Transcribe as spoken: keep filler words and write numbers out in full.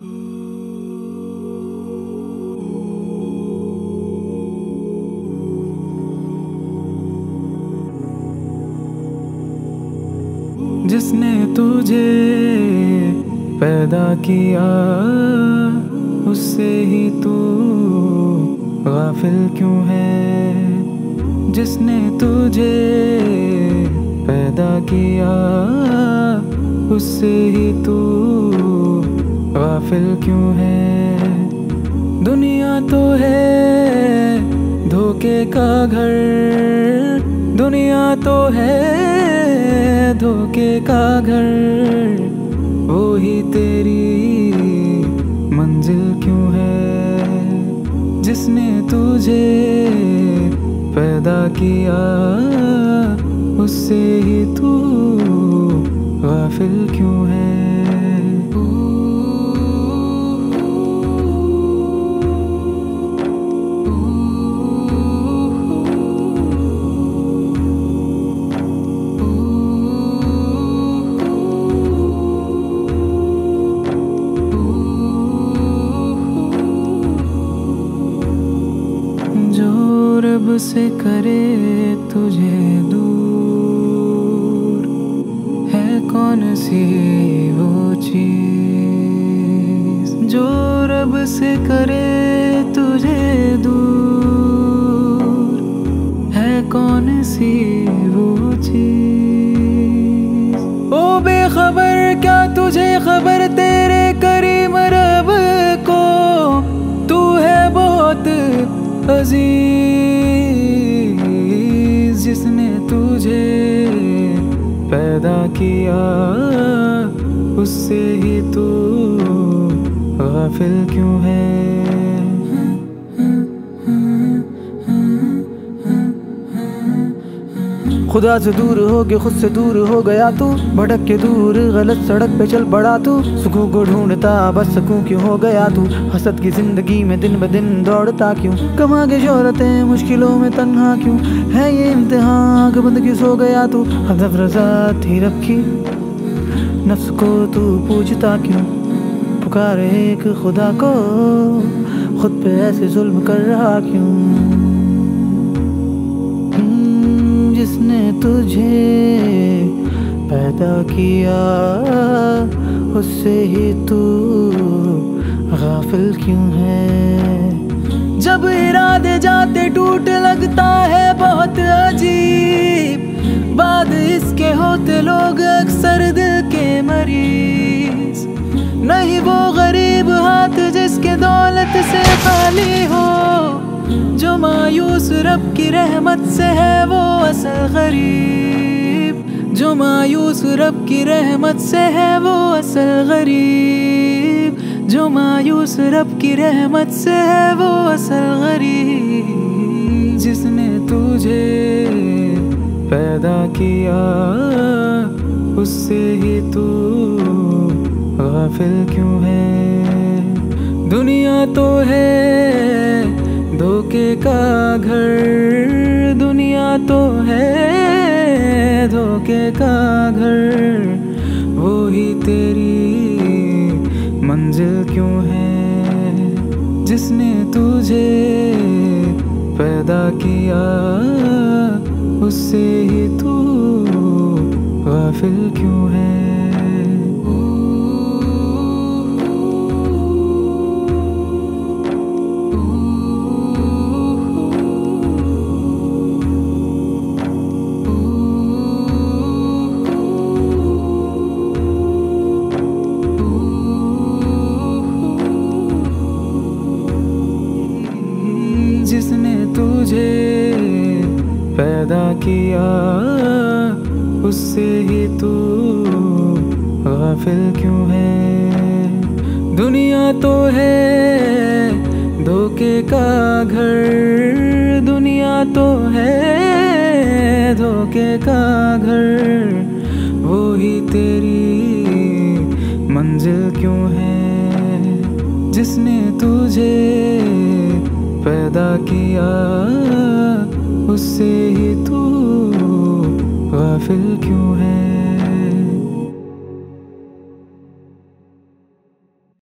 जिसने तुझे पैदा किया उससे ही तू गाफिल क्यों है। जिसने तुझे पैदा किया उससे ही तू गाफिल क्यों है। दुनिया तो है धोखे का घर, दुनिया तो है धोखे का घर, वो ही तेरी मंजिल क्यों है। जिसने तुझे पैदा किया उससे ही तू गाफिल क्यों है। जो रब से करे तुझे दूर, है कौन सी वो चीज। जो रब से करे तुझे दूर, है कौन सी वो चीज। ओ बेखबर क्या तुझे खबर तेरे करीम रब को, तू है बहुत अजीज। जिसने तुझे पैदा किया उससे ही तू गाफिल क्यों है। खुदा से दूर हो के खुद से दूर हो गया तू, भटक के दूर गलत सड़क पे चल पड़ा तू। सुकून को ढूंढता बस सकूं क्यों हो गया तू, हसद की जिंदगी में दिन ब दिन दौड़ता क्यों। कमा के शोहरतें मुश्किलों में तन्हा क्यों, है ये इम्तिहान आँख बंद क्यों सो गया तू। हदफ रजा थी रब की नफ्स को तू पूछता क्यों, पुकारे एक खुदा को खुद पे ऐसे जुल्म कर रहा क्यों। जिसने तुझे पैदा किया उससे ही तू गाफिल क्यों है। जब इरादे जाते टूट लगता है बहुत अजीब, बाद इसके होते लोग अक्सर दिल के मरीज। नहीं वो गरीब हाथ जिसके दौलत से खाली हो, जो मायूस रब की रहमत से है वो असल गरीब। जो मायूस रब की रहमत से है वो असल गरीब। जो मायूस रब की रहमत से है वो असल गरीब। जिसने तुझे पैदा किया उससे ही तू गाफिल क्यों है। दुनिया तो है धोखे का घर, दुनिया तो है धोखे का घर, वो ही तेरी मंजिल क्यों है। जिसने तुझे पैदा किया उससे ही तू गाफिल क्यों है। जिसने तुझे पैदा किया उससे ही तू गाफिल क्यों है। दुनिया तो है धोखे का घर, दुनिया तो है धोखे का घर, वो ही तेरी मंजिल क्यों है। जिसने तुझे पैदा किया उससे ही तू गाफिल क्यों है।